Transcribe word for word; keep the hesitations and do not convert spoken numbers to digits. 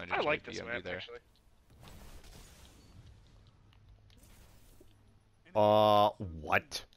imagine I like J P this gonna be map there. actually. Uh, what?